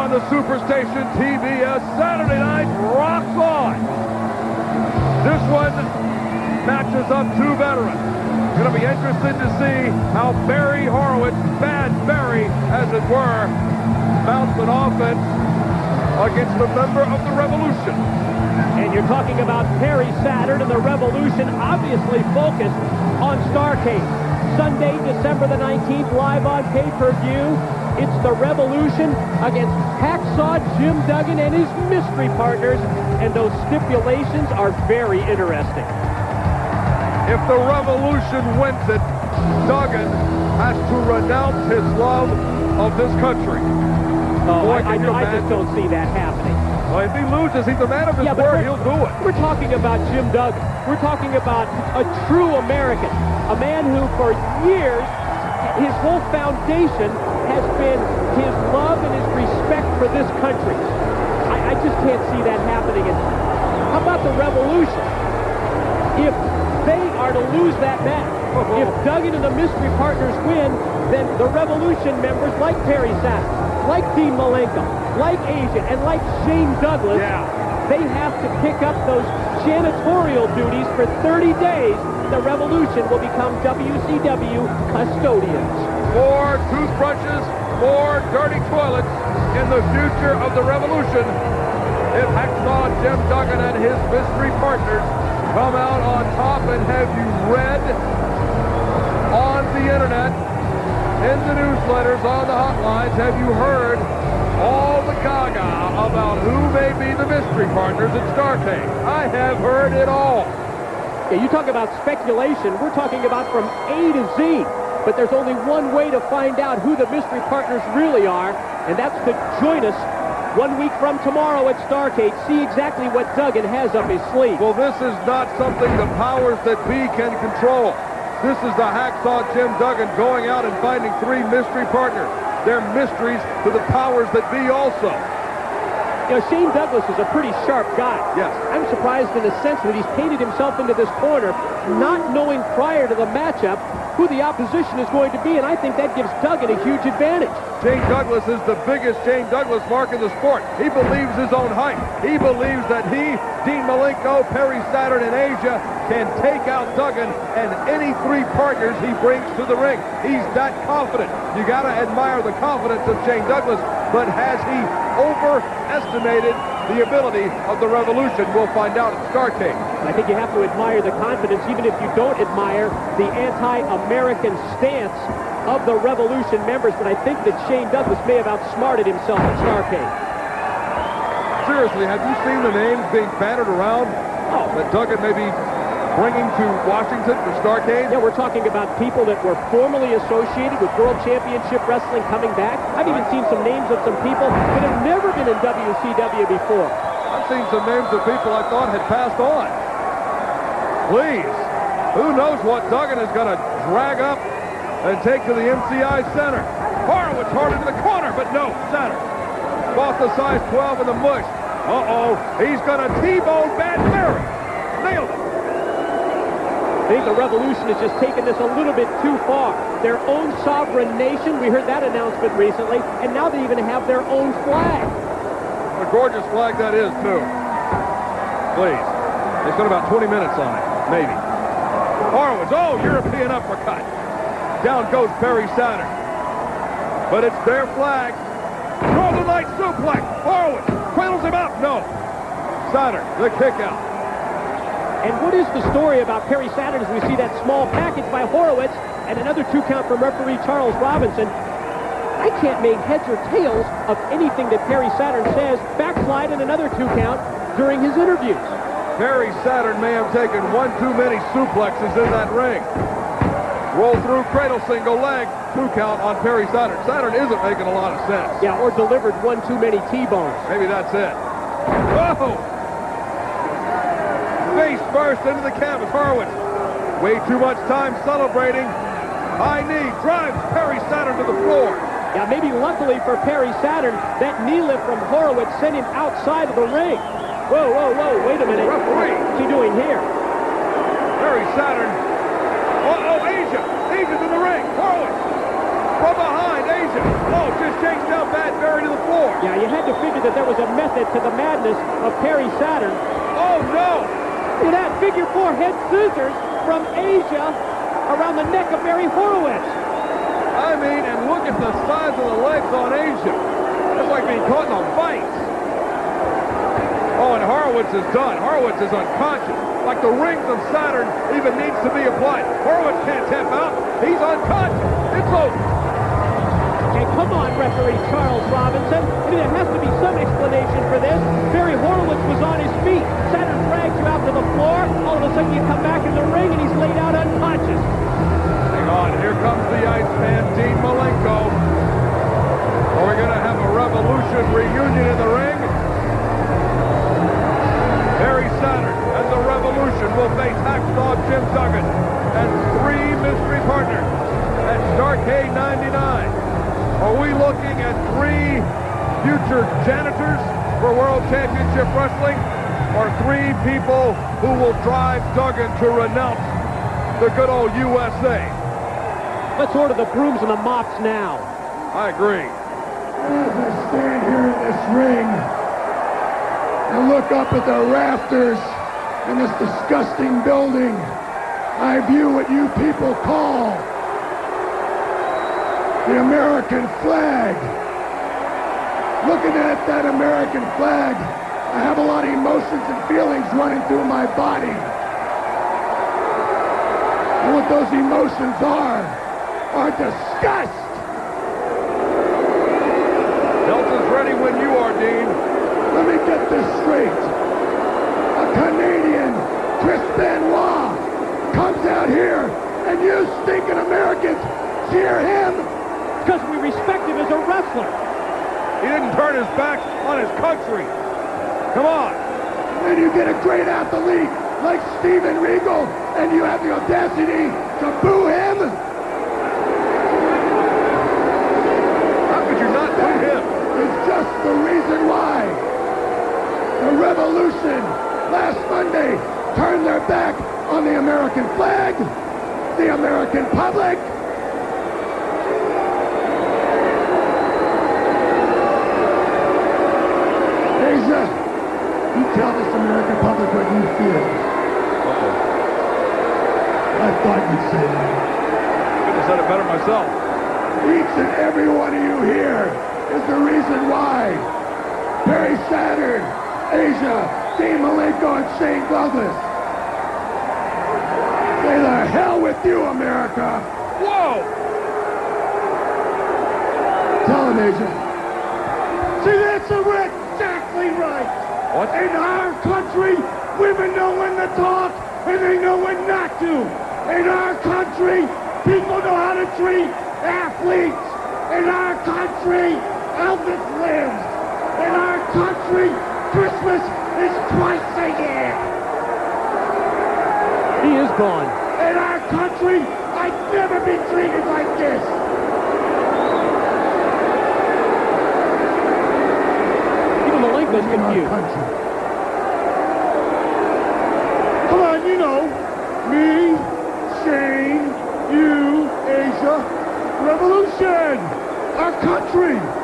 on the Superstation TBS Saturday Night Rocks On. This one matches up two veterans. Going to be interested to see how Barry Horowitz, Bad Barry, as it were, mounts an offense against a member of the Revolution. And you're talking about Perry Saturn and the Revolution, obviously focused on Starrcade. Sunday, December the 19th, live on pay-per-view. It's the Revolution against Hacksaw Jim Duggan and his mystery partners, and those stipulations are very interesting. If the Revolution wins it, Duggan has to renounce his love of this country. Oh, I just don't see that happening. Well, if he loses, he's a man of his word. He'll do it. We're talking about Jim Duggan. We're talking about a true American, a man who, for years, his whole foundation has been his love and his respect for this country. I just can't see that happening. And how about the Revolution? If they are to lose that match, if Duggan and the mystery partners win, then the Revolution members like Perry Saturn, like Dean Malenko, like Asya, and like Shane Douglas, they have to pick up those janitorial duties for 30 days. The Revolution will become WCW custodians. More toothbrushes, more dirty toilets in the future of the Revolution if Hacksaw Jim Duggan and his mystery partners come out on top. And have you read on the internet, in the newsletters, on the hotlines, have you heard all the gaga about who may be the mystery partners at Starrcade? I have heard it all. Yeah, you talk about speculation. We're talking about from A to Z. But there's only one way to find out who the mystery partners really are, and that's to join us 1 week from tomorrow at Starrcade. See exactly what Duggan has up his sleeve. Well, this is not something the powers that be can control. This is the Hacksaw Jim Duggan going out and finding three mystery partners. They're mysteries to the powers that be also. You know, Shane Douglas is a pretty sharp guy. Yes. I'm surprised in the sense that he's painted himself into this corner, not knowing prior to the matchup who the opposition is going to be, and I think that gives Duggan a huge advantage. Shane Douglas is the biggest Shane Douglas mark in the sport. He believes his own hype. He believes that he, Dean Malenko, Perry Saturn, and Asya can take out Duggan and any three partners he brings to the ring. He's that confident. You got to admire the confidence of Shane Douglas, but has he overestimated the ability of the Revolution? We'll find out at Starrcade. I think you have to admire the confidence, even if you don't admire the anti-American stance of the Revolution members, but I think that Shane Douglas may have outsmarted himself at Starrcade. Seriously, have you seen the names being battered around that Duggan may be bringing to Washington for Starrcade? Yeah, we're talking about people that were formerly associated with World Championship Wrestling coming back. I've even seen some names of some people that have never been in WCW before. I've seen some names of people I thought had passed on. Please, who knows what Duggan is going to drag up and take to the MCI Center. Horowitz hard into the corner, but no, Saturn. Bought the size 12 in the mush. Uh-oh, he's going to T-bone Bad Barry. Nailed it. I think the Revolution has just taken this a little bit too far. Their own sovereign nation, we heard that announcement recently, and now they even have their own flag. A gorgeous flag that is, too. Please. They spent about 20 minutes on it, maybe. Horowitz, European uppercut. Down goes Perry Saturn. But it's their flag. Northern Light suplex. Horowitz cradles him out. No. Saturn, the kick out. And what is the story about Perry Saturn as we see that small package by Horowitz and another 2 count from referee Charles Robinson? I can't make heads or tails of anything that Perry Saturn says. Backslide and another 2 count during his interviews. Perry Saturn may have taken one too many suplexes in that ring. Roll through, cradle, single leg, 2 count on Perry Saturn. Saturn isn't making a lot of sense. Yeah, or delivered one too many T-bones. Maybe that's it. Oh! Face first into the canvas. Horowitz. Way too much time celebrating. High knee drives Perry Saturn to the floor. Yeah, maybe luckily for Perry Saturn, that knee lift from Horowitz sent him outside of the ring. Whoa, whoa, whoa, wait a minute. Referee. What's he doing here? Perry Saturn. Asya. Asya's in the ring. Horowitz. From behind, Asya. Oh, just chased down Bad Barry to the floor. Yeah, you had to figure that there was a method to the madness of Perry Saturn. Oh, no! See that figure 4 head scissors from Asia around the neck of Barry Horowitz. I mean, and look at the size of the legs on Asia. That's like being caught in a vice. Oh, and Horowitz is done. Horowitz is unconscious. Like the rings of Saturn even needs to be applied. Horowitz can't tap out. He's unconscious. It's over. Okay, come on, referee Charles Robinson. I mean, there has to be some explanation for this. Barry Horowitz was on his feet. Saturn drags you out to the floor. All of a sudden, you come back in the ring, and he's laid out unconscious. Hang on. Here comes the Iceman, Dean Malenko. Are we going to have a Revolution reunion in the ring? Perry Saturn and the Revolution will face Hacksaw Jim Duggan and 3 mystery partners at Starrcade 99. Are we looking at 3 future janitors for World Championship Wrestling, or 3 people who will drive Duggan to renounce the good old USA? Let's order the brooms and the mops now. I agree. As I stand here in this ring and look up at the rafters in this disgusting building, I view what you people call the American flag. Looking at that American flag, I have a lot of emotions and feelings running through my body. And what those emotions are disgust. Delta's ready when you are, Dean. Let me get this straight. A Canadian, Chris Benoit, comes out here and you stinking Americans cheer him? Because we respect him as a wrestler. He didn't turn his back on his country. Come on. And you get a great athlete like Steven Regal and you have the audacity to boo him? How could you not boo him? It's just the reason why the Revolution last Monday turned their back on the American flag, the American public. Asia, you tell this American public what you feel. I thought you'd say that. Couldn't have said it better myself. Each and every one of you here is the reason why Perry Saturn, Asia, Dean Malenko, and Shane Douglas. Say the hell with you, America. Whoa! Tell him, Asia. See, that's exactly right. What? In our country, women know when to talk, and they know when not to. In our country, people know how to treat athletes. In our country, Elvis lives. In our country, Christmas is twice a year. He is gone. In our country, I'd never be treated like this. Even Malenko's confused. Come on, you know, me, Shane, you, Asia, Revolution, our country.